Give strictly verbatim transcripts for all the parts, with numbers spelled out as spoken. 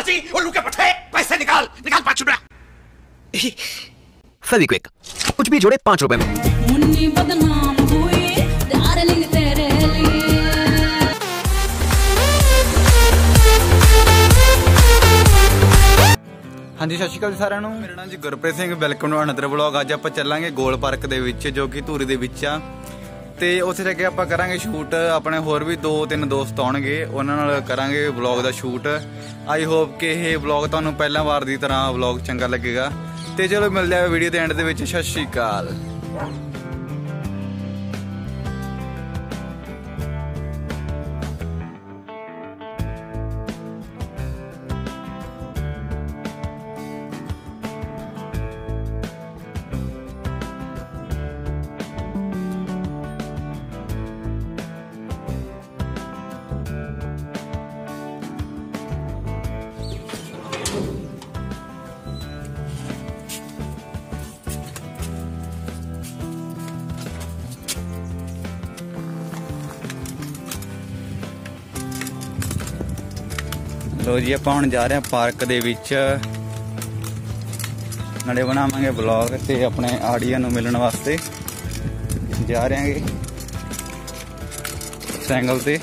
पाजी उल्लू के पट्टे पैसे निकाल निकाल पाँच रुपया। फेविक्विक कुछ भी जोड़े पाँच रुपए में। मुन्नी बदनाम हुई डार्लिंग तेरे लिए। हाँ जी, सत श्री अकाल जी सारिਆਂ ਨੂੰ। ਮੇਰਾ ਨਾਮ ਜੀ Gurpreet Singh. Welcome to another vlog. ਅੱਜ ਆਪਾਂ ਚੱਲਾਂਗੇ ਗੋਲ ਪਾਰਕ ਦੇ ਵਿੱਚ, ਜੋ ਕਿ ਧੂਰੀ ਦੇ ਵਿੱਚ ਆ, ਤੇ ਉੱਥੇ ਜਾ ਕੇ ਆਪਾਂ ਕਰਾਂਗੇ ਸ਼ੂਟ। ਆਪਣੇ ਹੋਰ ਵੀ ਦੋ ਤਿੰਨ ਦੋਸਤ ਆਉਣਗੇ, ਉਹਨਾਂ ਨਾਲ ਕਰਾਂਗੇ ਵਲੌਗ ਦਾ ਸ਼ੂਟ। ਆਈ ਹੋਪ ਕਿ ਇਹ ਵਲੌਗ ਤੁਹਾਨੂੰ ਪਹਿਲਾਂ ਵਾਰ ਦੀ ਤਰ੍ਹਾਂ ਵਲੌਗ ਚੰਗਾ ਲੱਗੇਗਾ। ਤੇ ਚਲੋ ਮਿਲਦੇ ਆ ਵੀਡੀਓ ਦੇ ਐਂਡ ਦੇ ਵਿੱਚ। ਸਤਿ ਸ਼੍ਰੀ ਅਕਾਲ। ਲੋ ਜੀ, ਆਪਾਂ ਹੁਣ ਜਾ ਰਹੇ ਹਾਂ ਪਾਰਕ ਦੇ ਵਿੱਚ। ਨਾਲੇ ਬਣਾਵਾਂਗੇ ਵਲੌਗ ਤੇ ਆਪਣੇ ਆਡੀਓ ਨੂੰ ਮਿਲਣ ਵਾਸਤੇ ਜਾ ਰਹੇ ਹਾਂਗੇ ਸਾਈਕਲ ਤੇ।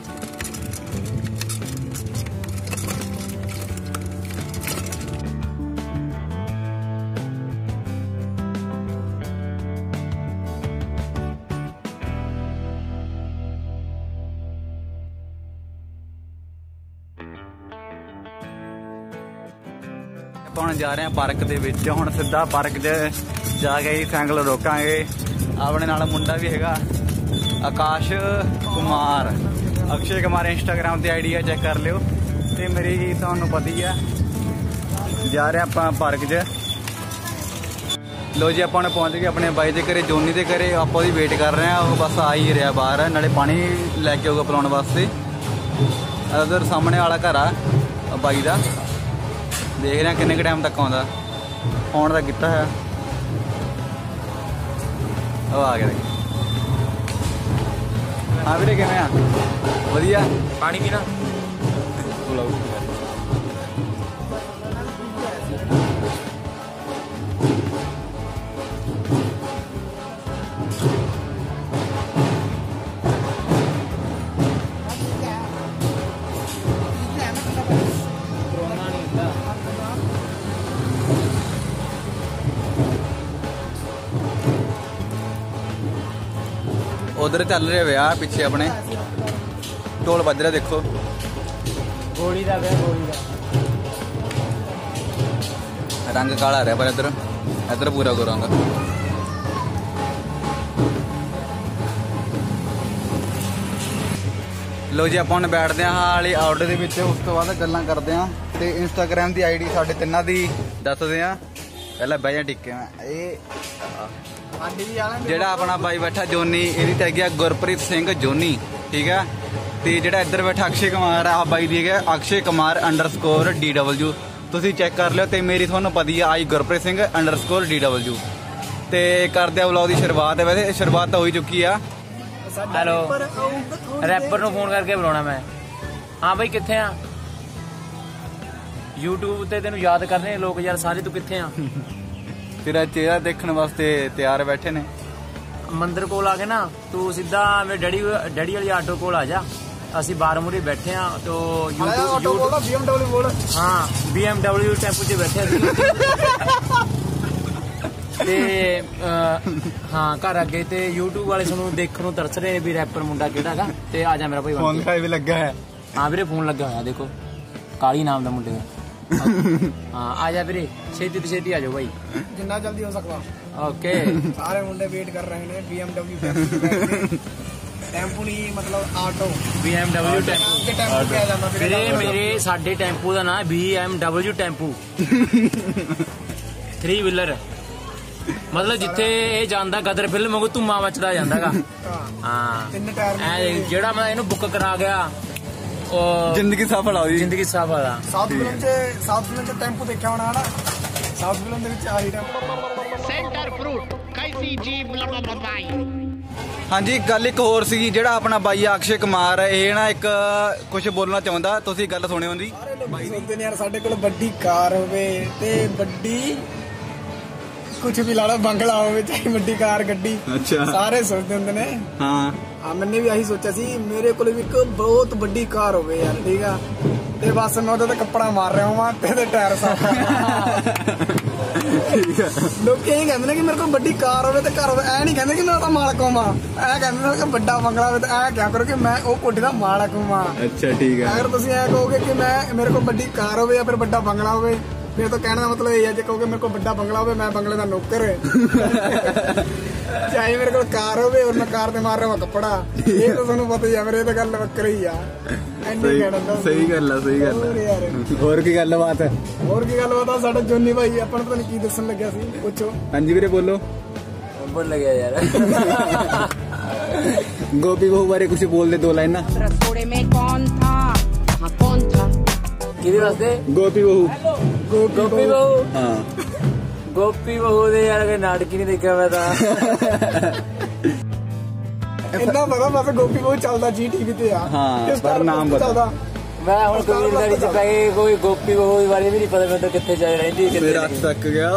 ਆਪਾਂ ਹੁਣ ਜਾ ਰਹੇ ਹਾਂ ਪਾਰਕ ਦੇ ਵਿੱਚ। ਹੁਣ ਸਿੱਧਾ ਪਾਰਕ 'ਚ ਜਾ ਕੇ ਹੀ ਸਾਈਕਲ ਰੋਕਾਂਗੇ। ਆਪਣੇ ਨਾਲ ਮੁੰਡਾ ਵੀ ਹੈਗਾ, ਆਕਾਸ਼ ਕੁਮਾਰ, ਅਕਸ਼ੇ ਕੁਮਾਰ ਇੰਸਟਾਗ੍ਰਾਮ ਤੇ ਆਈਡੀ ਆ, ਚੈੱਕ ਕਰ ਲਿਓ। ਤੇ ਮੇਰੀ ਤੁਹਾਨੂੰ ਪਤਾ ਹੀ ਆ। ਜਾ ਰਹੇ ਆਪਾਂ ਪਾਰਕ 'ਚ। ਲੋ ਜੀ, ਆਪਾਂ ਹੁਣ ਪਹੁੰਚ ਗਏ ਆਪਣੇ ਬਾਈ ਦੇ ਘਰੇ, ਜੋਨੀ ਦੇ ਘਰੇ। ਆਪਾਂ ਉਹਦੀ ਵੇਟ ਕਰ ਰਹੇ ਹਾਂ, ਉਹ ਬਸ ਆ ਹੀ ਰਿਹਾ ਬਾਹਰ। ਨਾਲੇ ਪਾਣੀ ਲੈ ਕੇ ਆਊਗਾ ਪਿਲਾਉਣ ਵਾਸਤੇ। ਉਧਰ ਸਾਹਮਣੇ ਵਾਲਾ ਘਰ ਆ ਬਾਈ ਦਾ। ਦੇਖ ਰਹੇ ਕਿੰਨੇ ਕੁ ਟਾਈਮ ਤੱਕ ਆਉਂਦਾ। ਆਉਣ ਦਾ ਕੀਤਾ ਹੈ, ਉਹ ਆ ਗਿਆ। ਹਾਂ ਵੀਰੇ, ਕਿਵੇਂ ਆ? ਵਧੀਆ। पानी पीना उधर चल रहे विआह पिछे अपने ढोल बज रहा। देखो गोली का विआह, गोली का रंग काला आ रहा, पर इधर इधर पूरा को रंग। लो जी, ਆਪਾਂ ਹੁਣ ਬੈਠਦੇ ਹਾਂ ਹਾਲੀ ਆਊਟ ਦੇ ਵਿੱਚ। ਉਸ ਤੋਂ ਬਾਅਦ ਗੱਲਾਂ ਕਰਦੇ ਹਾਂ ਤੇ ਇੰਸਟਾਗ੍ਰਾਮ ਦੀ ਆਈਡੀ ਸਾਡੇ ਤਿੰਨਾਂ ਦੀ ਦੱਸਦੇ ਹਾਂ। ਪਹਿਲਾਂ ਬਹਿ ਜਾ ਟਿੱਕੇ ਮੈਂ। ਇਹ ਜਿਹੜਾ ਆਪਣਾ ਬਾਈ ਬੈਠਾ ਜੋਨੀ, ਇਹਦੀ ਟੈਗ ਹੈ ਗੁਰਪ੍ਰੀਤ ਸਿੰਘ ਜੋਨੀ, ਠੀਕ ਹੈ। ਤੇ ਜਿਹੜਾ ਇੱਧਰ ਬੈਠਾ ਅਕਸ਼ੇ ਕੁਮਾਰ ਆ, ਬਾਈ ਦੀ ਹੈਗਾ Akshay Kumar underscore D W. ਤੁਸੀਂ ਚੈੱਕ ਕਰ ਲਿਓ। ਤੇ ਮੇਰੀ ਤੁਹਾਨੂੰ ਪਤਾ ਹੀ ਆ, ਆਈ Gurpreet Singh underscore D W. ਤੇ ਕਰਦੇ ਆ ਵਲੌਗ ਦੀ ਸ਼ੁਰੂਆਤ। ਹੈ ਵੈਸੇ ਸ਼ੁਰੂਆਤ ਤਾਂ ਹੋ ਹੀ ਚੁੱਕੀ ਆ। ਹੈਲੋ, ਰੈਪਰ ਨੂੰ ਫੋਨ ਕਰਕੇ ਬੁਲਾਉਣਾ ਮੈਂ। ਹਾਂ ਬਾਈ, ਕਿੱਥੇ ਆ? YouTube ਤੇ ਤੈਨੂੰ ਯਾਦ ਕਰਨੇ ਲੋਕ ਯਾਰ ਸਾਰੇ। ਤੂੰ ਕਿੱਥੇ ਆ? ਤੇਰਾ ਚਿਹਰਾ ਦੇਖਣ ਵਾਸਤੇ ਤਿਆਰ ਬੈਠੇ ਨੇ। ਮੰਦਰ ਕੋਲ ਆ ਕੇ ਨਾ, ਤੂੰ ਸਿੱਧਾ ਮੇਰੇ ਡੈਡੀ ਡੈਡੀ ਵਾਲੀ ਆਟੋ ਕੋਲ ਆ ਜਾ। ਅਸੀਂ ਬਾਹਰ ਮੂਹਰੇ ਬੈਠੇ ਆ। ਤੋ YouTube ਬੀ ਐਮ ਡਬਲਯੂ ਬੋਲ। ਹਾਂ, ਬੀ ਐਮ ਡਬਲਯੂ ਟੈਂਪੂ 'ਚ ਬੈਠੇ ਅਸੀਂ। ਤੇ ਹਾਂ, ਘਰ ਅੱਗੇ ਤੇ YouTube ਵਾਲੇ ਸਾਨੂੰ ਦੇਖਣ ਨੂੰ ਤਰਸ ਰਹੇ ਵੀ ਰੈਪਰ ਮੁੰਡਾ ਕਿਹੜਾ ਹੈਗਾ। ਤੇ ਆ ਜਾ ਮੇਰਾ ਭਾਈ। ਫੋਨ ਵੀ ਲੱਗਾ ਹੈ। ਹਾਂ ਵੀਰੇ, ਫੋਨ ਲੱਗਾ ਹੋਇਆ ਦੇਖੋ, ਕਾਲੀ ਨਾਮ ਦਾ ਮੁੰਡੇ ਦਾ। ਹਾਂ, ਆ ਜਾ ਵੀਰੇ, ਛੇਤੀ ਤੋਂ ਛੇਤੀ ਆ ਜਾਓ ਭਾਈ, जिन्ना जल्दी हो सकता। ओके। सारे मुंडे वेट कर रहे हैं बी एम डब्ल्यू टेंपू नहीं, मतलब auto B M W tempo. Tempo पे आ जाना ਵੀਰੇ, ਮੇਰੇ ਸਾਡੇ ਟੈਂਪੂ ਦਾ ਨਾਮ B M W tempo three wheeler. ਮਤਲਬ ਜਿੱਥੇ ਇਹ ਜਾਂਦਾ ਗਦਰ ਫਿਲਮ ਵਾਂਗੂ ਧੁੰਮਾ ਮਚਦਾ ਜਾਂਦਾਗਾ। ਹਾਂ, ਤਿੰਨ ਟਾਇਰ ਜਿਹੜਾ ਮੈਂ ਇਹਨੂੰ ਬੁੱਕ ਕਰਾ ਗਿਆ, ਉਹ ਜ਼ਿੰਦਗੀ ਸਫਲ ਆ। ਜ਼ਿੰਦਗੀ ਸਫਲ ਆ। ਸਾਊਥ ਫਿਲਮ 'ਚ ਸਾਊਥ ਫਿਲਮ 'ਚ ਟੈਂਪੂ ਦੇਖਿਆ ਹੋਣਾ ਹੈ ਨਾ। ਸਾਊਥ ਫਿਲਮ ਦੇ ਵਿੱਚ ਆਹੀ ਟੈਂਪੂ। सेंटर फ्रूट कैसी जीभ लबा बताई ਹਾਂਜੀ ਗੱਲ ਇੱਕ ਹੋਰ ਸੀ ਜਿਹੜਾ ਆਪਣਾ ਬਾਈ ਅਕਸ਼ੇ ਕੁਮਾਰ ਇਹ ਨਾ ਇੱਕ ਕੁਝ ਬੋਲਣਾ ਚਾਹੁੰਦਾ, ਤੁਸੀਂ ਗੱਲ ਸੁਣਿਓ ਉਹਦੀ। ਸਾਰੇ ਲੋਕ ਸੋਚਦੇ ਨੇ ਯਾਰ ਸਾਡੇ ਕੋਲ ਵੱਡੀ ਕਾਰ ਹੋਵੇ ਤੇ ਵੱਡੀ ਕੁਝ ਵੀ ਲਾ ਲਓ, ਬੰਗਲਾ ਹੋਵੇ ਚਾਹੇ ਵੱਡੀ ਕਾਰ ਗੱਡੀ। ਅੱਛਾ। ਸਾਰੇ ਸੋਚਦੇ ਹੁੰਦੇ ਨੇ। ਹਾਂ ਆ ਮੈਨੇ ਵੀ ਆਹੀ ਸੋਚਿਆ ਸੀ ਮੇਰੇ ਕੋਲ ਵੀ ਇੱਕ ਬਹੁਤ ਵੱਡੀ ਕਾਰ ਹੋਵੇ ਯਾਰ, ਠੀਕ ਆ। ਤੇ ਬਸ ਮੈਂ ਉਹਦੇ ਤੇ ਕੱਪੜਾ ਮਾਰ ਰਿਹਾ ਹਾਂ ਤੇ ਇਹਦੇ ਟਾਇਰ ਸਾਫ ਲੋਕ ਇਹ ਕਹਿੰਦੇ ਨੇ ਕਿ ਮੇਰੇ ਕੋਲ ਵੱਡੀ ਕਾਰ ਹੋਵੇ ਤੇ ਘਰ ਹੋਵੇ, ਐ ਨਹੀਂ ਕਹਿੰਦੇ ਕਿ ਮੈਂ ਉਹਦਾ ਮਾਲਕ ਹੋਵਾਂ, ਐ ਕਹਿੰਦੇ ਨੇ ਕਿ ਵੱਡਾ ਬੰਗਲਾ ਹੋਵੇ ਤੇ ਐ ਕਿਆ ਕਰੋ ਕਿ ਮੈਂ ਉਹ ਕੋਠੀ ਦਾ ਮਾਲਕ ਹੋਵਾਂ। ਅੱਛਾ ਠੀਕ ਹੈ। ਅਗਰ ਤੁਸੀਂ ਐ ਕਹੋਗੇ ਕਿ ਮੈਂ ਮੇਰੇ ਕੋਲ ਵੱਡੀ ਕਾਰ ਹੋਵੇ ਜਾਂ ਫਿਰ ਵੱਡਾ ਬੰਗਲਾ ਹੋਵੇ, ਫਿਰ ਤਾਂ ਕਹਿਣ ਦਾ ਮਤਲਬ ਇਹ ਹੈ ਜੇ ਕਹੋਗੇ ਮੇਰੇ ਕੋਲ ਵੱਡਾ ਬੰਗਲਾ ਹੋਵੇ ਮੈਂ ਬੰਗਲੇ ਦਾ ਨੌਕਰ ਚਾਹੇ ਮੇਰੇ ਕੋਲ ਕਾਰ ਹੋਵੇ ਔਰ ਮੈਂ ਕਾਰ ਤੇ ਮਾਰ ਰਿਹਾ ਕੱਪੜਾ, ਇਹ ਤਾਂ ਤੁਹਾਨੂੰ ਪਤਾ ਹੀ ਆ, ਮੇਰੇ ਇਹ ਤਾਂ ਗੱਲ ਵੱਖਰੀ ਆ। ਸਹੀ ਗੱਲ ਆ, ਸਹੀ ਗੱਲ ਆ। ਹੋਰ ਕੀ ਗੱਲਬਾਤ ਹੈ? ਹੋਰ ਕੀ ਗੱਲਬਾਤ ਆ? ਸਾਡਾ ਜੋਨੀ ਭਾਈ ਆਪਾਂ ਨੂੰ ਪਤਾ ਨਹੀਂ ਕੀ ਦੱਸਣ ਲੱਗਿਆ ਸੀ, ਪੁੱਛੋ। ਹਾਂਜੀ ਵੀਰੇ ਬੋਲੋ। ਬੋਲ ਲੱਗਿਆ ਯਾਰ। ਗੋਪੀ ਬਹੂ ਬਾਰੇ ਕੁਝ ਬੋਲ ਦੇ, ਦੋ ਲਾਈਨਾਂ। रसोड़े में कौन था हाँ कौन था ਕਿਹਦੇ ਵਾਸਤੇ? ਗੋਪੀ ਬਹੂ। ਗੋਪੀ ਬਹੂ। ਹਾਂ ਗੋਪੀ ਬਹੂ ਦੇ ਯਾਰ ਕੋਈ ਨਾਟਕ ਹੀ ਨਹੀਂ ਦੇਖਿਆ ਮੈਂ ਤਾਂ। ਇੰਨਾ ਪਤਾ ਬਸ ਗੋਪੀ ਬਹੁਤ ਚੱਲਦਾ ਜੀ ਟੀਵੀ ਤੇ ਆ। ਹਾਂ, ਪਰ ਨਾਮ ਪਤਾ। ਮੈਂ ਹੁਣ ਕਬੀਲਦਾਰੀ ਚ ਪੈ ਗਈ, ਕੋਈ ਗੋਪੀ ਬਹੂ ਬਾਰੇ ਵੀ ਨਹੀਂ ਪਤਾ ਮੈਨੂੰ ਕਿੱਥੇ ਜਾ ਰਹਿੰਦੀ ਕਿੱਥੇ ਰਾਤ ਤੱਕ ਗਿਆ।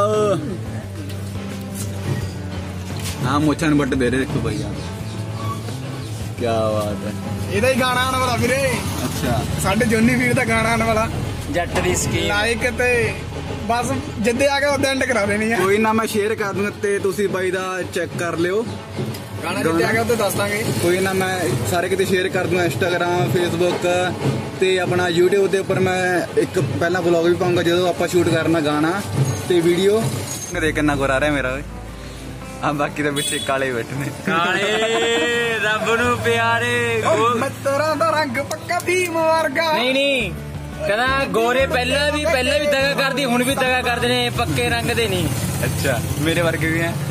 ਹਾਂ ਮੋਚਨ ਬੱਟ ਦੇ ਰਹੇ ਦੇਖੋ ਭਾਈ ਯਾਰ, ਕੀ ਬਾਤ ਹੈ। ਇਹਦਾ ਹੀ ਗਾਣਾ ਆਉਣ ਵਾਲਾ ਵੀਰੇ। ਅੱਛਾ। ਸਾਡੇ ਜੋਨੀ ਵੀਰ ਦਾ ਗਾਣਾ ਆਉਣ ਵਾਲਾ, ਜੱਟ ਦੀ ਸਕੀਮ। ਲਾਈਕ ਤੇ ਬਸ ਜਿੱਦੇ ਆ ਕੇ ਉਹਦੇ ਐਂਡ ਕਰਾ ਦੇਣੀ ਆ। ਕੋਈ ਨਾ ਮੈਂ ਸ਼ੇਅਰ ਕਰ ਦੂੰਗਾ ਤੇ ਤੁਸੀਂ ਬਾਈ ਦਾ ਚੈੱਕ ਕਰ ਲਿਓ। ਗਾਣਾ ਜਿੱਦੇ ਆ ਗਿਆ ਉਹਦੇ ਦੱਸ ਦਾਂਗੇ। ਕੋਈ ਨਾ ਮੈਂ ਸਾਰੇ ਕਿਤੇ ਸ਼ੇਅਰ ਕਰ ਦੂੰਗਾ, ਇੰਸਟਾਗ੍ਰਾਮ ਫੇਸਬੁੱਕ ਤੇ ਆਪਣਾ YouTube ਦੇ ਉੱਪਰ ਮੈਂ ਇੱਕ ਪਹਿਲਾਂ ਵਲੌਗ ਵੀ ਪਾਉਂਗਾ ਜਦੋਂ ਆਪਾਂ ਸ਼ੂਟ ਕਰਨਾ ਗਾਣਾ ਤੇ ਵੀਡੀਓ। ਮੇਰੇ ਕਿੰਨਾ ਗੁਰ ਆ ਰਿਹਾ ਮੇਰਾ ਆ, ਬਾਕੀ ਦੇ ਪਿੱਛੇ ਕਾਲੇ ਬੈਠੇ ਨੇ। ਕਾਲੇ ਰੱਬ ਨੂੰ ਪਿਆਰੇ। ਮਿੱਤਰਾਂ ਦਾ ਰੰਗ ਪੱਕਾ ਭੀਮ ਵਰਗਾ। ਨਹੀਂ ਨਹੀਂ ਕਹਿੰਦਾ ਗੋਰੇ ਪਹਿਲਾਂ ਵੀ ਪਹਿਲਾਂ ਵੀ ਦਗਾ ਕਰਦੀ ਹੁਣ ਵੀ ਦਗਾ ਕਰਦੇ ਨੇ, ਪੱਕੇ ਰੰਗ ਦੇ ਨਹੀਂ। ਅੱਛਾ ਮੇਰੇ ਵਰਗੇ ਵੀ ਹੈ।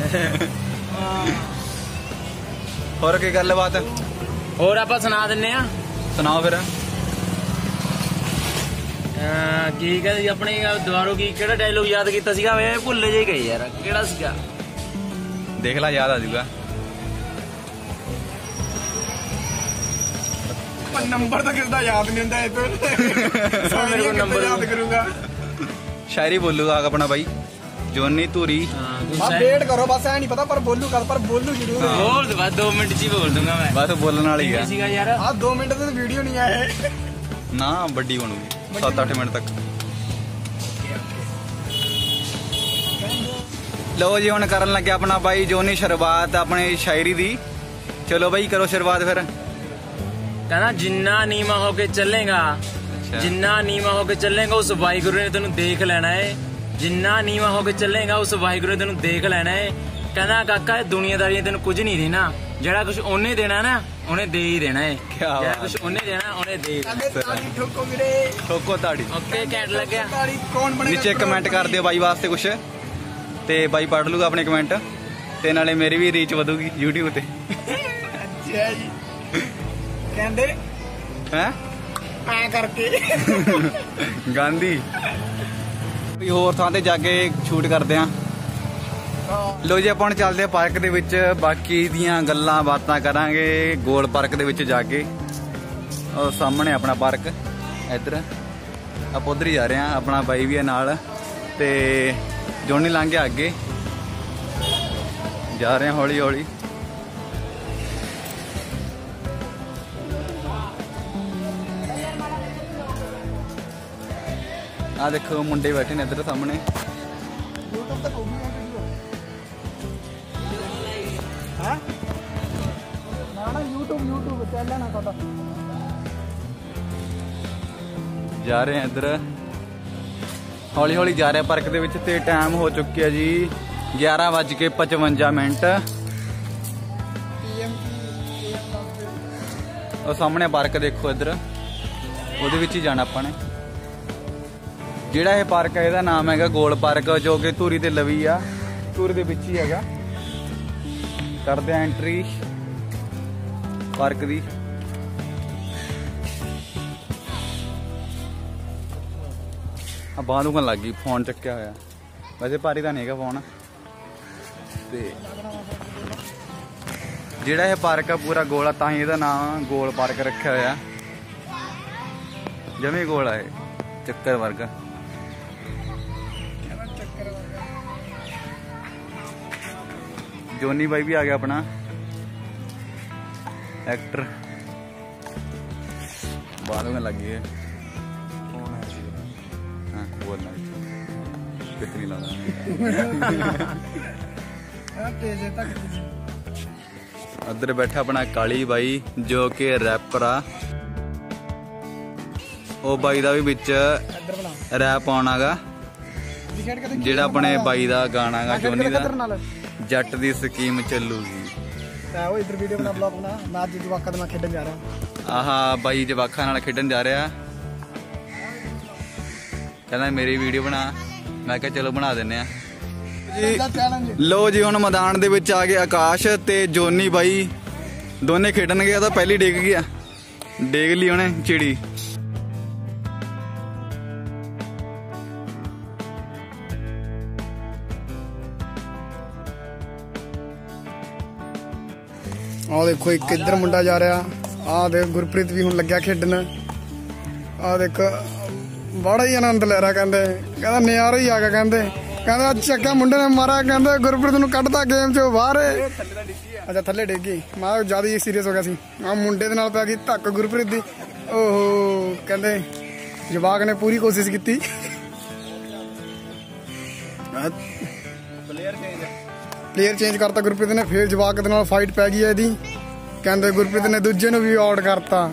ਹੋਰ ਕੀ ਗੱਲਬਾਤ? ਹੋਰ ਆਪਾਂ ਸੁਣਾ ਦਿੰਨੇ ਆ। ਸੁਣਾਓ ਫਿਰ। ਕੀ ਕਹਿੰਦੇ ਆਪਣੇ ਦੁਬਾਰੋ ਕੀ ਕਿਹੜਾ ਡਾਇਲੋਗ ਯਾਦ ਕੀਤਾ ਸੀਗਾ? ਵੇ ਭੁੱਲੇ ਜੇ ਗਏ ਯਾਰ, ਕਿਹੜਾ ਸੀਗਾ? ਦੇਖ ਲੈ ਯਾਦ ਆ ਜਾਊਗਾ। ਨੰਬਰ ਤਾਂ ਕਿਸ ਦਾ ਯਾਦ ਨਹੀਂ ਹੁੰਦਾ, ਇਹ ਤਾਂ ਮੇਰੇ ਕੋਲ ਨੰਬਰ ਯਾਦ ਕਰੂੰਗਾ। ਸ਼ਾਇਰੀ ਬੋਲੂਗਾ ਆਪਣਾ ਬਾਈ ਜੋਨੀ ਧੂਰੀ। ਬਸ ਵੇਟ ਕਰੋ, ਬਸ ਐ ਨਹੀਂ ਪਤਾ ਪਰ ਬੋਲੂ ਕਰ, ਪਰ ਬੋਲੂ ਜ਼ਰੂਰ। ਬੋਲ ਦੇ ਬਾਅਦ ਦੋ ਮਿੰਟ ਚ ਹੀ ਬੋਲ ਦੂੰਗਾ ਮੈਂ। ਬਸ ਬੋਲਣ ਵਾਲੀ ਆ ਸੀਗਾ ਯਾਰ। ਆ ਦੋ ਮਿੰਟ ਦੀ ਵੀਡੀਓ ਨਹੀਂ ਆਏ ਨਾ, ਵੱਡੀ ਬਣੂਗੀ ਸੱਤ ਅੱਠ ਮਿੰਟ ਤੱਕ। ਲਓ ਜੀ ਹੁਣ ਕਰਨ ਲੱਗਿਆ ਆਪਣਾ ਬਾਈ ਜੋਨੀ ਸ਼ੁਰੂਆਤ ਆਪਣੀ ਸ਼ਾਇਰੀ ਦੀ। ਚਲੋ ਬਾਈ ਕਰੋ ਸ਼ੁਰੂਆਤ ਫਿਰ। ਕਹਿੰਦਾ ਜਿੰਨਾ ਨੀਵਾਂ ਹੋ ਕੇ ਚੱਲੇਗਾ, ਜਿੰਨਾ ਨੀਵਾਂ ਹੋ ਕੇ ਚੱਲੇਗਾ ਉਸ ਵਾਹਿਗੁਰੂ ਨੇ ਤੈਨੂੰ ਦੇਖ ਲੈਣਾ ਏ। ਜਿੰਨਾ ਨੀਵਾਂ ਹੋ ਕੇ ਚੱਲੇਗਾ ਉਸ ਵਾਹਿਗੁਰੂ ਨੇ ਤੈਨੂੰ ਦੇਖ ਲੈਣਾ ਏ। ਕਹਿੰਦਾ ਕਾਕਾ ਇਹ ਦੁਨੀਆਦਾਰੀ ਤੈਨੂੰ ਕੁਝ ਨਹੀਂ ਦੇਣਾ, ਜਿਹੜਾ ਕੁਝ ਉਹਨੇ ਦੇਣਾ ਨਾ ਉਹਨੇ ਦੇ ਹੀ ਦੇਣਾ ਏ। ਜਿਹੜਾ ਕੁਝ ਉਹਨੇ ਦੇਣਾ ਉਹਨੇ ਦੇ ਤਾੜੀ ਠੋਕੋ ਵੀਰੇ, ਠੋਕੋ ਤਾੜੀ। ਓਕੇ ਘੈਂਟ ਲੱਗਿਆ। ਤਾੜੀ ਕੌਣ ਬਣੇਗਾ? ਨੀਚੇ ਕਮੈਂਟ ਕਰ ਦਿਓ ਬਾਈ ਵਾਸਤੇ ਕੁਛ, ਤੇ ਬਾਈ ਪੜ੍ਹ ਲੂਗਾ ਆਪਣੇ ਕਮੈਂਟ ਤੇ ਨਾਲੇ ਮੇਰੀ ਵੀ ਰੀਚ ਵਧੂਗੀ YouTube ਤੇ। ਅੱਛਾ ਜੀ। ਕਹਿੰਦੇ ਹੈ ਐ ਕਰਕੇ ਗਾਂਧੀ ਵੀ ਹੋਰ ਥਾਂ ਤੇ ਜਾ ਕੇ ਸ਼ੂਟ ਕਰਦੇ ਆ। ਲੋ ਜੀ ਆਪਾਂ ਹੁਣ ਚੱਲਦੇ ਆ ਪਾਰਕ ਦੇ ਵਿੱਚ, ਬਾਕੀ ਦੀਆਂ ਗੱਲਾਂ ਬਾਤਾਂ ਕਰਾਂਗੇ ਗੋਲ ਪਾਰਕ ਦੇ ਵਿੱਚ ਜਾ ਕੇ। ਉਹ ਸਾਹਮਣੇ ਆਪਣਾ ਪਾਰਕ, ਇੱਧਰ ਆਪਾਂ ਉਧਰ ਹੀ ਜਾ ਰਹੇ ਆ। ਆਪਣਾ ਬਾਈ ਵੀ ਹੈ ਨਾਲ ਤੇ ਜੋਨੀ ਲੰਘ ਗਿਆ ਅੱਗੇ, ਜਾ ਰਹੇ ਆ ਹੌਲੀ ਹੌਲੀ। ਆ ਦੇਖੋ ਮੁੰਡੇ ਬੈਠੇ ਨੇ ਇੱਧਰ ਸਾਹਮਣੇ। ਹਾਂ ਨਾ ਨਾ YouTube YouTube ਚੱਲਣਾ ਨਾ ਤੁਹਾਡਾ। ਜਾ ਰਹੇ ਆ ਇੱਧਰ ਹੌਲੀ ਹੌਲੀ ਜਾ ਰਹੇ ਆ ਪਾਰਕ ਦੇ ਵਿੱਚ ਤੇ ਟਾਈਮ ਹੋ ਚੁੱਕਿਆ ਜੀ ਗਿਆਰਾਂ ਵੱਜ ਕੇ ਪਚਵੰਜਾ ਮਿੰਟ। ਉਹ ਸਾਹਮਣੇ ਪਾਰਕ ਦੇਖੋ ਇੱਧਰ, ਉਹਦੇ ਵਿੱਚ ਹੀ ਜਾਣਾ ਆਪਾਂ ਨੇ। ਜਿਹੜਾ ਇਹ ਪਾਰਕ ਹੈ ਇਹਦਾ ਨਾਮ ਹੈਗਾ ਗੋਲ ਪਾਰਕ, ਜੋ ਕਿ ਧੂਰੀ ਤੇ ਲਵੀ ਆ, ਧੂਰੀ ਦੇ ਵਿੱਚ ਹੀ ਹੈਗਾ। ਕਰਦੇ ਆ ਐਂਟਰੀ ਪਾਰਕ ਦੀ। ਆ ਬਾਂਹ ਦੁਖਣ ਲੱਗ ਗਈ, ਫੋਨ ਚੱਕਿਆ ਹੋਇਆ। ਵੈਸੇ ਭਾਰੀ ਤਾਂ ਨਹੀਂ ਹੈਗਾ ਫੋਨ ਤੇ ਜਿਹੜਾ ਇਹ ਪਾਰਕ ਆ ਪੂਰਾ ਗੋਲ ਆ, ਤਾਂ ਹੀ ਇਹਦਾ ਨਾਮ ਗੋਲ ਪਾਰਕ ਰੱਖਿਆ ਹੋਇਆ। ਜਮੇ ਗੋਲ ਆ ਇਹ, ਚੱਕਰ ਵਰਗਾ। ਜੋਨੀ ਬਾਈ ਵੀ ਆ ਗਿਆ ਆਪਣਾ एक्टर। बालों में लगी है हाँ, बोलना कितनी लगा उधर बैठा अपना काली बाई जो कि रैपर आ। ओ बाई दा भी विच रैप आना गा, जेड़ा अपने बाई दा गाना गा जोनी दा जट दी स्कीम चलूगी। ਉਹ ਇਧਰ ਵੀਡੀਓ ਬਣਾ ਬਲੌਗ ਬਣਾ ਮੈਂ ਅੱਜ ਜਵਾਕਾਂ ਦੇ ਨਾਲ ਖੇਡਣ ਜਾ ਰਿਹਾ। ਆਹਾ ਬਾਈ ਜਵਾਕਾਂ ਨਾਲ ਖੇਡਣ ਜਾ ਰਿਹਾ, ਕਹਿੰਦਾ ਮੇਰੀ ਵੀਡੀਓ ਬਣਾ। ਮੈਂ ਕਿਹਾ ਚਲੋ ਬਣਾ ਦਿੰਨੇ ਆ ਜੀ। ਲੋ ਜੀ ਹੁਣ ਮੈਦਾਨ ਦੇ ਵਿੱਚ ਆ ਗਏ ਆਕਾਸ਼ ਤੇ ਜੋਨੀ ਬਾਈ, ਦੋਨੇ ਖੇਡਣ ਗਏ ਤਾਂ ਪਹਿਲੀ ਡਿੱਗ ਗਿਆ, ਡਿੱਗ ਲਈ ਉਹਨੇ ਚਿੜੀ। ਆ ਦੇਖੋ ਇੱਕ ਇੱਧਰ ਮੁੰਡਾ ਜਾ ਰਿਹਾ, ਆ ਦੇਖ ਗੁਰਪ੍ਰੀਤ ਵੀ ਹੁਣ ਲੱਗਿਆ ਖੇਡਣ। ਆ ਦੇਖ ਬੜਾ ਹੀ ਆਨੰਦ ਲੈ ਰਿਹਾ, ਕਹਿੰਦੇ ਕਹਿੰਦਾ ਨਿਆਰਾ ਹੀ ਆ ਗਿਆ। ਕਹਿੰਦੇ ਕਹਿੰਦਾ ਚੱਕਾ ਮੁੰਡੇ ਨੇ ਮਾਰਿਆ, ਕਹਿੰਦੇ ਗੁਰਪ੍ਰੀਤ ਨੂੰ ਕੱਢਦਾ ਗੇਮ ਚੋਂ ਬਾਹਰ। ਅੱਛਾ ਥੱਲੇ ਡਿੱਗੀ, ਮੈਂ ਜਿਆਦਾ ਹੀ ਸੀਰੀਅਸ ਹੋ ਗਿਆ ਸੀ। ਆ ਮੁੰਡੇ ਦੇ ਨਾਲ ਪੈ ਗਈ ਧੱਕ ਗੁਰਪ੍ਰੀਤ ਦੀ। ਓਹੋ ਕਹਿੰਦੇ ਜਵਾਕ ਨੇ ਪੂਰੀ ਕੋਸ਼ਿਸ਼ ਕੀਤੀ। ਪਲੇਅਰ ਚੇਂਜ ਕਰਤਾ ਗੁਰਪ੍ਰੀਤ ਨੇ, ਫਿਰ ਜਵਾਕ ਦੇ ਨਾਲ ਫਾਈਟ ਪੈ ਗਈ ਹੈ ਇਹਦੀ। ਕਹਿੰਦੇ ਗੁਰਪ੍ਰੀਤ ਨੇ ਦੂਜੇ ਨੂੰ ਵੀ ਆਊਟ ਕਰਤਾ।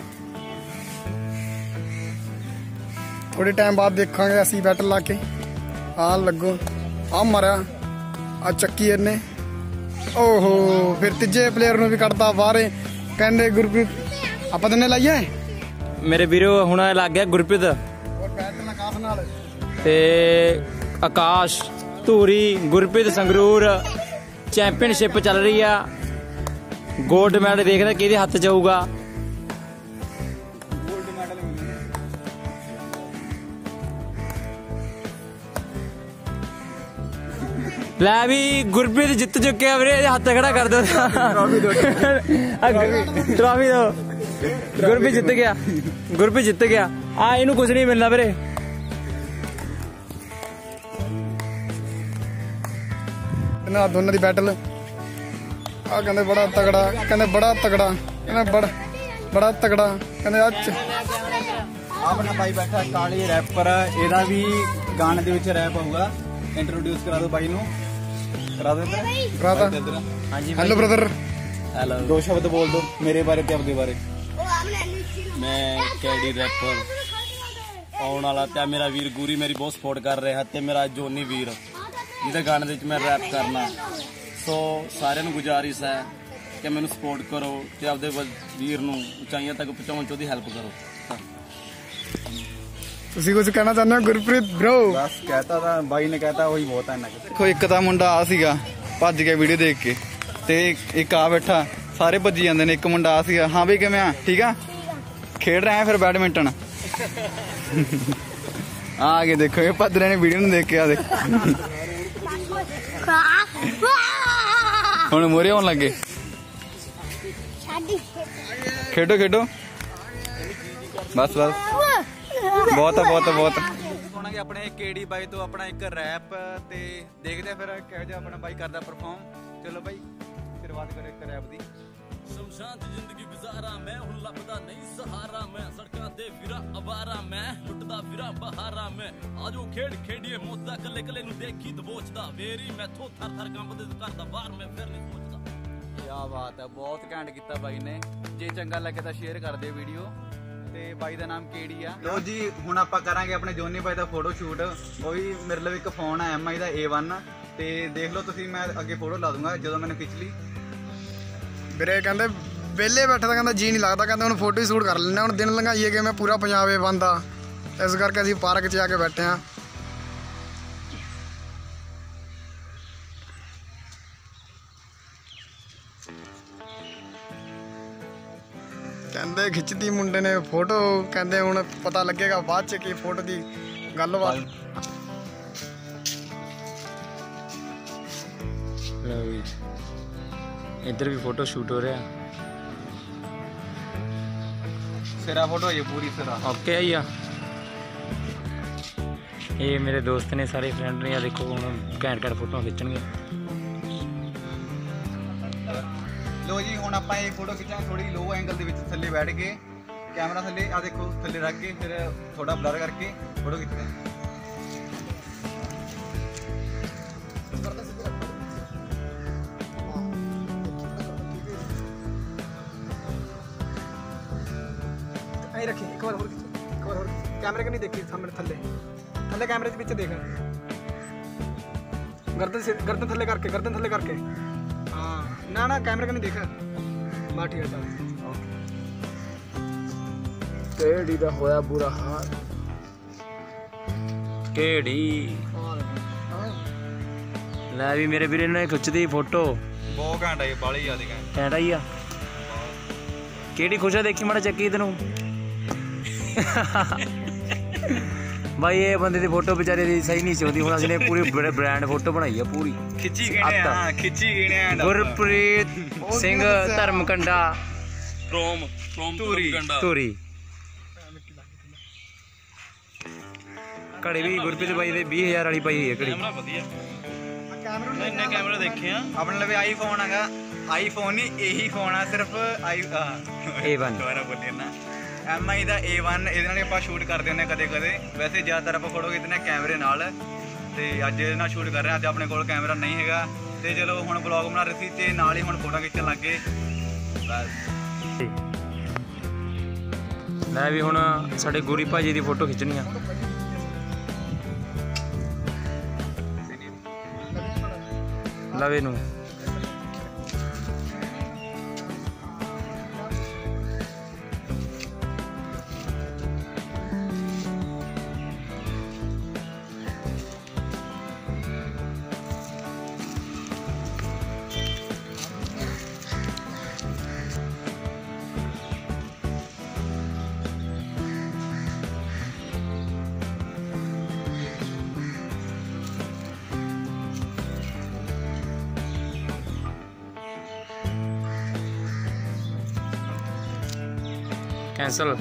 ਥੋੜੇ ਟਾਈਮ ਬਾਅਦ ਦੇਖਾਂਗੇ ਅਸੀਂ ਬੈਟਲ ਲਾ ਕੇ। ਆ ਲੱਗੋ ਆ ਮਾਰਿਆ, ਆ ਚੱਕੀ ਇਹਨੇ। ਓਹੋ ਫਿਰ ਤੀਜੇ ਪਲੇਅਰ ਨੂੰ ਵੀ ਕੱਢਤਾ ਬਾਹਰ। ਕਹਿੰਦੇ ਗੁਰਪ੍ਰੀਤ ਆਪਾਂ ਦੋਨੇ ਲਾਈਏ ਮੇਰੇ ਵੀਰੋ। ਹੁਣ ਲੱਗ ਗਿਆ ਗੁਰਪ੍ਰੀਤ ਤੇ ਆਕਾਸ਼ ਧੂਰੀ। ਗੁਰਪ੍ਰੀਤ ਸੰਗਰੂਰ ਚੈਂਪੀਅਨਸ਼ਿਪ ਚੱਲ ਰਹੀ ਆ, ਗੋਲਡ ਮੈਡਲ ਦੇਖਦਾ ਕਿਹਦੇ ਹੱਥ ਜਾਊਗਾ। ਲੈ ਵੀ ਗੁਰਪ੍ਰੀਤ ਜਿੱਤ ਚੁੱਕਿਆ ਵੀਰੇ, ਇਹਦੇ ਹੱਥ ਖੜਾ ਕਰ ਦੋ। ਟਰਾਫੀ ਦੋ। ਗੁਰਪ੍ਰੀਤ ਜਿੱਤ ਗਿਆ, ਗੁਰਪ੍ਰੀਤ ਜਿੱਤ ਗਿਆ। ਆ ਇਹਨੂੰ ਕੁਝ ਨਹੀਂ ਮਿਲਣਾ ਵੀਰੇ। ਇਹਨਾਂ ਦੋਨਾਂ ਦੀ ਬੈਟਲ। ਆ ਕਹਿੰਦੇ ਬੜਾ ਤਗੜਾ, ਕਹਿੰਦੇ ਬੜਾ ਤਗੜਾ, ਕਹਿੰਦੇ ਬੜਾ ਬੜਾ ਤਗੜਾ। ਕਹਿੰਦੇ ਅੱਜ ਆਪਣਾ ਬਾਈ ਬੈਠਾ ਕਾਲੀ ਰੈਪਰ, ਇਹਦਾ ਵੀ ਗਾਣੇ ਦੇ ਵਿੱਚ ਰੈਪ ਹੋਊਗਾ। ਇੰਟਰੋਡਿਊਸ ਕਰਾ ਦਿਓ ਬਾਈ ਨੂੰ, ਕਰਾ ਦਿਓ ਕਰਾ ਤਾ। ਹਾਂਜੀ ਹੈਲੋ ਬ੍ਰਦਰ, ਹੈਲੋ। ਦੋ ਸ਼ਬਦ ਬੋਲ ਦਿਓ ਮੇਰੇ ਬਾਰੇ ਤੇ ਆਪਦੇ ਬਾਰੇ। ਮੈਂ ਕੈਡੀ ਰੈਪਰ ਆਉਣ ਵਾਲਾ ਤੇ ਮੇਰਾ ਵੀਰ ਗੂਰੀ ਮੇਰੀ ਬਹੁਤ ਸਪੋਰਟ ਕਰ ਰਿਹਾ, ਤੇ ਮੇਰਾ ਜੋਨੀ ਵੀਰ ਜਿਹਦੇ ਗਾਣੇ ਦੇ ਵਿੱਚ ਮੈਂ ਰੈਪ ਕਰਨਾ। ਸੋ ਸਾਰਿਆਂ ਨੂੰ ਗੁਜ਼ਾਰਿਸ਼ ਹੈ ਕਿ ਮੈਨੂੰ ਸਪੋਰਟ ਕਰੋ ਤੇ ਆਪਦੇ ਵੀਰ ਨੂੰ ਉਚਾਈਆਂ ਤੱਕ ਪਹੁੰਚਾਉਣ ਚ ਉਹਦੀ ਹੈਲਪ ਕਰੋ। ਤੁਸੀਂ ਕੁਝ ਕਹਿਣਾ ਚਾਹੁੰਦੇ ਹੋ ਗੁਰਪ੍ਰੀਤ ਬ్రో? ਬਸ ਕਹਿਤਾ ਤਾਂ ਬਾਈ ਨੇ, ਕਹਿਤਾ ਉਹੀ ਬਹੁਤ ਹੈ। ਦੇਖੋ ਇੱਕ ਤਾਂ ਮੁੰਡਾ ਆ ਸੀਗਾ ਭੱਜ ਗਿਆ ਵੀਡੀਓ ਦੇਖ ਕੇ, ਤੇ ਇੱਕ ਆ ਬੈਠਾ, ਸਾਰੇ ਭੱਜੀ ਜਾਂਦੇ ਨੇ। ਇੱਕ ਮੁੰਡਾ ਆ ਸੀਗਾ। ਹਾਂ ਵੀ ਕਿਵੇਂ ਆ? ਠੀਕ ਆ, ਖੇਡ ਰਹੇ ਆ ਫਿਰ ਬੈਡਮਿੰਟਨ। ਆ ਕੇ ਦੇਖੋ ਇਹ ਭੱਜ ਰਹੇ ਨੇ ਵੀਡੀਓ ਨੂੰ ਦੇਖ ਕੇ। ਆ ਦੇਖ ਹੁਣ ਮੋਰੇ ਆਉਣ ਲੱਗੇ। ਖੇਡੋ ਖੇਡੋ ਬਸ ਬਸ ਬਹੁਤ ਆ ਬਹੁਤ ਆ ਬਹੁਤ। ਸੁਣਾਂਗੇ ਆਪਣੇ ਕੇਡੀ ਬਾਈ ਤੋਂ ਆਪਣਾ ਇੱਕ ਰੈਪ, ਤੇ ਦੇਖਦੇ ਆ ਫਿਰ ਕਿਹੋ ਜਿਹਾ ਆਪਣਾ ਬਾਈ ਕਰਦਾ ਪਰਫਾਰਮ। ਚਲੋ ਬਾਈ ਸ਼ੁਰੂਆਤ ਕਰੋ ਇੱਕ ਰੈਪ ਦੀ। ਸ਼ਮਸ਼ਾਨ ਦੀ ਜ਼ਿੰਦਗੀ ਗੁਜ਼ਾਰਾ ਮੈਂ, ਹੁਣ ਲੱਭਦਾ ਨਹੀਂ ਸਹਾਰਾ ਮੈਂ। ਸੜਕਾਂ ਤੇ ਫਿਰਾਂ ਅਵਾਰਾ ਮੈਂ, ਲੁੱਟਦਾ ਫਿਰਾਂ ਬਹਾਰਾ ਮੈਂ। ਆਜੋ ਖੇਡ ਖੇਡੀਏ ਮੋਦਾ, ਕੱਲੇ ਕੱਲੇ ਨੂੰ ਦੇਖੀ ਦਬੋਚਦਾ ਵੇਰੀ। ਮੈਥੋਂ ਥਰ ਥਰ ਕੰਬਦੇ ਘਰ ਦਾ ਬਾਹਰ ਮੈਂ ਫਿਰ ਨਹੀਂ ਸੋਚਦਾ। ਕਿਆ ਬਾਤ ਹੈ, ਬਹੁਤ ਘੈਂਟ ਕੀਤਾ ਬਾਈ ਨੇ। ਜੇ ਚੰਗਾ ਲੱਗੇ ਤਾਂ ਸ਼ੇਅਰ ਕਰ ਦਿਓ ਵੀਡੀਓ। ਤੇ ਬਾਈ ਦਾ ਨਾਮ ਕੇਡੀ ਆ। ਲੋ ਜੀ ਹੁਣ ਆਪਾਂ ਕਰਾਂਗੇ ਆਪਣੇ ਜੋਨੀ ਬਾਈ ਦਾ ਫੋਟੋ ਸ਼ੂਟ। ਉਹ ਵੀ ਮੇਰੇ ਲਈ ਇੱਕ ਫੋਨ ਆ M I the A one, ਤੇ ਦੇਖ ਲਓ ਤੁਸੀਂ, ਮੈਂ ਅੱਗੇ ਫੋਟੋ ਲਾ ਦੂੰਗਾ ਜਦੋਂ ਮੈਨੂੰ ਖਿੱਚ ਲਈ। ਵੀਰੇ ਕਹਿੰਦੇ ਵਿਹਲੇ ਬੈਠੇ ਤਾਂ ਕਹਿੰਦਾ ਜੀ ਨਹੀਂ ਲੱਗਦਾ, ਕਹਿੰਦੇ ਹੁਣ ਫੋਟੋ ਹੀ ਸ਼ੂਟ ਕਰ ਲੈਂਦੇ। ਹੁਣ ਦਿਨ ਲੰਘਾਈਏ ਕਿ ਮੈਂ ਪੂਰਾ ਪੰਜਾਬ ਏ ਬੰਦਾ, ਇਸ ਕਰਕੇ ਅਸੀਂ ਪਾਰਕ 'ਚ ਆ ਕੇ ਬੈਠੇ ਹਾਂ। ਕਹਿੰਦੇ ਖਿੱਚਦੀ ਮੁੰਡੇ ਨੇ ਫੋਟੋ, ਕਹਿੰਦੇ ਹੁਣ ਪਤਾ ਲੱਗੇਗਾ ਬਾਅਦ 'ਚ ਕੀ ਫੋਟੋ ਦੀ ਗੱਲਬਾਤ। ਇੱਧਰ ਵੀ ਫੋਟੋ ਸ਼ੂਟ ਹੋ ਰਿਹਾ। ਸਿਰਾ ਫੋਟੋ ਹੈ ਪੂਰੀ ਸਿਰਾ। ਓਕੇ ਆਈ ਆ। ਇਹ ਮੇਰੇ ਦੋਸਤ ਨੇ ਸਾਰੇ ਫਰੈਂਡ ਨੇ। ਆ ਦੇਖੋ ਹੁਣ ਘੈਂਟ ਘੈਂਟ ਫੋਟੋਆਂ ਖਿੱਚਣਗੇ। ਲੋ ਜੀ ਹੁਣ ਆਪਾਂ ਇਹ ਫੋਟੋ ਖਿੱਚਾਂਗੇ ਥੋੜੀ ਲੋ ਐਂਗਲ ਦੇ ਵਿੱਚ ਥੱਲੇ ਬੈਠ ਕੇ, ਕੈਮਰਾ ਥੱਲੇ ਆ ਦੇਖੋ ਥੱਲੇ ਰੱਖ ਕੇ, ਫਿਰ ਥੋੜਾ ਬਲਰ ਕਰਕੇ ਫੋਟੋ ਖਿੱਚਦੇ ਹਾਂ। ऐ रखी एक बार और खींचो, एक बार और कैमरे का नहीं देखी सामने थल्ले थल्ले कैमरे के पीछे देखा। गर्दन से गर्दन थल्ले करके गर्दन थल्ले करके हाँ ना ना कैमरे का नहीं देखा। बा ठीक है चल। केड़ी दा होया बुरा हाल। केड़ी ਲੈ ਵੀ ਮੇਰੇ ਵੀਰੇ ਨੇ ਖਿੱਚਦੀ ਫੋਟੋ। ਬਹੁਤ ਘੰਟਾ ਇਹ ਬਾਲੀ ਜ਼ਿਆਦਾ ਘੰਟਾ ਘੈਂਟ ਆਈ ਆ। ਕਿਹੜੀ ਖੁਸ਼ ਆ ਦੇਖੀ ਮਾੜਾ ਚੱਕੀ ਤੈਨੂੰ। भाई ये बंदे ਦੀ ਫੋਟੋ ਵਿਚਾਰੇ ਦੀ ਸਹੀ ਨਹੀਂ ਚੋਦੀ। ਹੁਣ ਅਸੀਂ ਨੇ ਪੂਰੀ ਬ੍ਰਾਂਡ ਫੋਟੋ ਬਣਾਈ ਆ ਪੂਰੀ ਖਿੱਚੀ ਗਿਣੇ ਆ ਖਿੱਚੀ ਗਿਣੇ ਆ। ਗੁਰਪ੍ਰੀਤ ਸਿੰਘ ਧਰਮਕੰਡਾ ਫਰੋਮ ਫਰੋਮ ਧਰਮਕੰਡਾ ਧੂਰੀ। ਘੜੀ ਵੀ ਗੁਰਪ੍ਰੀਤ ਬਾਈ ਦੇ ਵੀਹ ਹਜ਼ਾਰ ਵਾਲੀ ਪਾਈ ਹੋਈ ਹੈ ਘੜੀ। ਕੈਮਰਾ ਵਧੀਆ। ਮੈਂ ਇੰਨੇ ਕੈਮਰੇ ਦੇਖੇ ਆ ਆਪਣੇ ਲਵੇ ਆਈਫੋਨ ਹੈਗਾ। ਆਈਫੋਨ ਨਹੀਂ ਇਹੀ ਫੋਨ ਆ ਸਿਰਫ ਆਈ ਏ ਵਨ ਦੁਬਾਰਾ ਬੋਲੇ ਨਾ M I the A one. ਇਹਦੇ ਨਾਲ ਆਪਾਂ ਸ਼ੂਟ ਕਰਦੇ ਹੁੰਦੇ ਕਦੇ ਕਦੇ। ਵੈਸੇ ਜ਼ਿਆਦਾਤਰ ਆਪਾਂ ਫੋਟੋ ਖਿੱਚਦੇ ਹਾਂ ਕੈਮਰੇ ਨਾਲ, ਤੇ ਅੱਜ ਇਹਦੇ ਨਾਲ ਸ਼ੂਟ ਕਰ ਰਹੇ ਹਾਂ। ਅੱਜ ਆਪਣੇ ਕੋਲ ਕੈਮਰਾ ਨਹੀਂ ਹੈਗਾ ਤੇ ਚਲੋ ਹੁਣ ਵਲੌਗ ਬਣਾ ਰਹੇ ਸੀ ਤੇ ਨਾਲ ਹੀ ਹੁਣ ਫੋਟੋ ਖਿੱਚਣ ਲੱਗ ਗਏ ਬਸ। ਲੈ ਵੀ ਹੁਣ ਸਾਡੇ ਗੁਰੀ ਭਾਜੀ ਦੀ ਫੋਟੋ ਖਿੱਚਣੀ ਆ। ਲਵੇ ਨੂੰ कैंसल।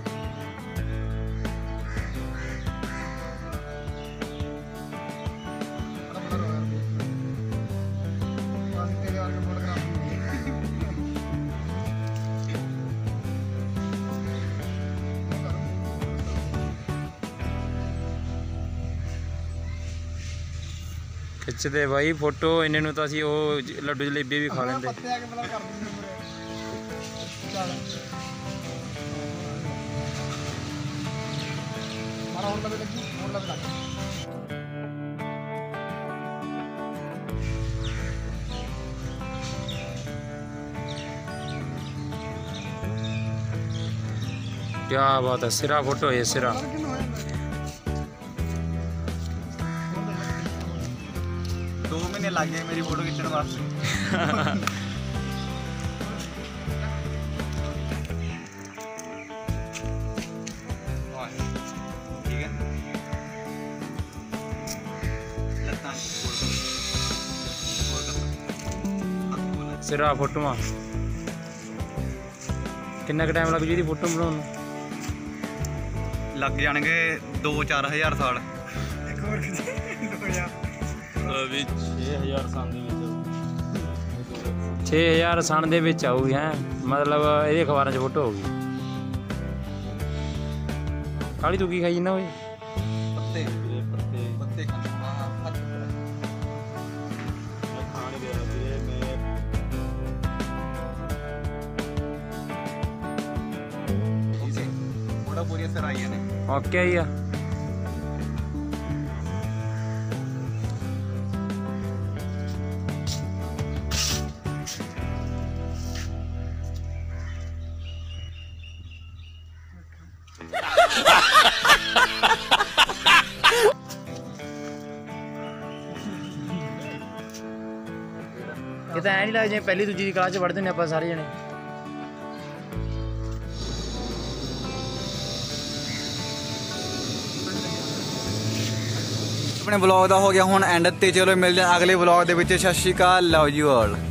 खिंचते भाई फोटो इन्हें तो असी वो लड्डू जलेबी भी खा लेंगे। क्या बात है, सिरा फोटो है सिरा। दो महीने लग गए मेरी फोटो खींचने वास्ते। ठीक है सिरा फोटो किन्ना क टाइम लग जू फोटो बनाने? लग जाएंगे दो चार हजार साल। छे हज़ार सन दे विच आऊगी है, मतलब ये अखबार च फोटो होगी। काली तू की खाई ना होए पत्ते पत्ते पत्ते फोटो पूरी सर आई है। ओके आई है। ये तो ऐ नहीं लगता जिवें पहली दूजी दी क्लास च पढ़दे ने आपां सारे जने। अपने व्लॉग का हो गया हुण एंड ते चलो मिलते हैं अगले व्लॉग दे विच। सत श्री अकाल, लव यू ऑल।